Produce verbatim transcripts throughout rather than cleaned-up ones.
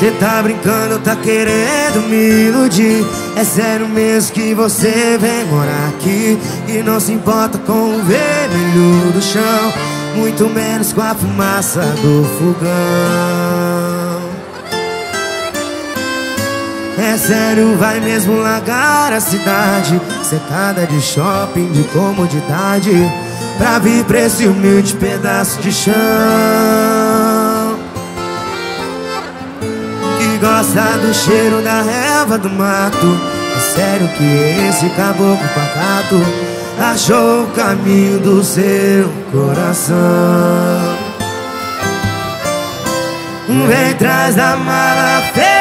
Cê tá brincando, tá querendo me iludir. É sério mesmo que você vem morar aqui e não se importa com o vermelho do chão, muito menos com a fumaça do fogão. É sério, vai mesmo largar a cidade cercada de shopping, de comodidade, pra vir pra esse humilde pedaço de chão, que gosta do cheiro da relva do mato. É sério que esse caboclo pacato achou o caminho do seu coração. Vem atrás da mala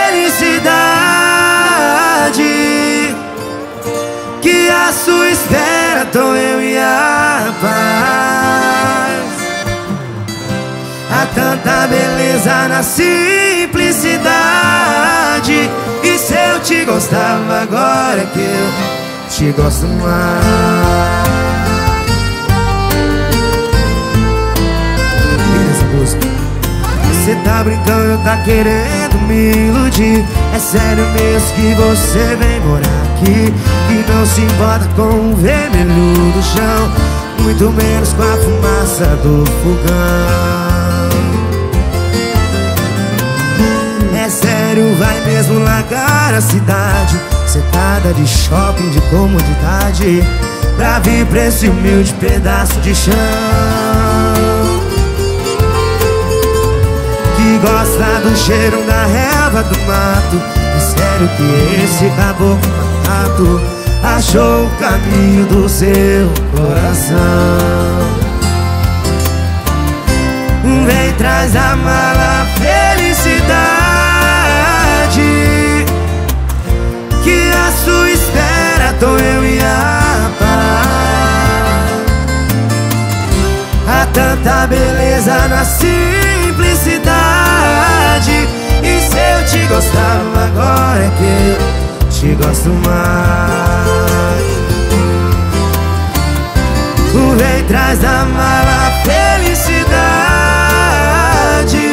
felicidade, que à sua espera tô eu e a paz. Há tanta beleza na simplicidade, e se eu te gostava agora é que eu te gosto mais. Cê tá brincando, tá querendo me iludir. É sério mesmo que você vem morar aqui e não se importa com o vermelho do chão, muito menos com a fumaça do fogão. É sério, vai mesmo largar a cidade cercada de shopping, de comodidade, pra vir pra esse humilde pedaço de chão, que gosta do cheiro da relva do mato. É sério que esse caboclo pacato achou o caminho do seu coração. Vem atrás da mala felicidade, que à sua espera tô eu e a paz. Há tanta beleza na simplicidade, e se eu te gostava agora é que eu te gosto mais. Vem atrás da mala felicidade,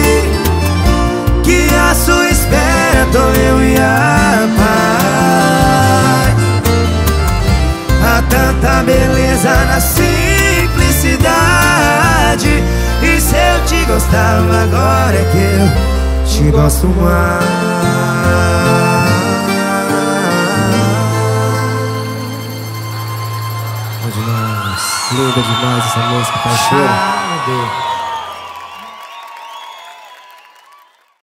que à sua espera tô eu e a paz. Há tanta beleza na simplicidade, e se eu te gostava agora é que eu te gosto mais. Bom demais, linda demais essa música, parceiro.